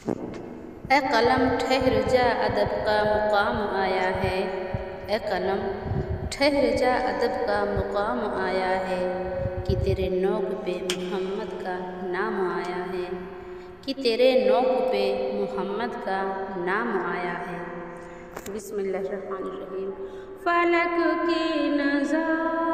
ए कलम ठहर जा अदब का मुकाम आया है। ए कलम ठहर जा अदब का मुकाम आया है कि तेरे नोक पे मोहम्मद का नाम आया है, कि तेरे नोक पे मोहम्मद का नाम आया है। बिस्मिल्लाहिर्रहमानिर्रहीम। फलक की नज़र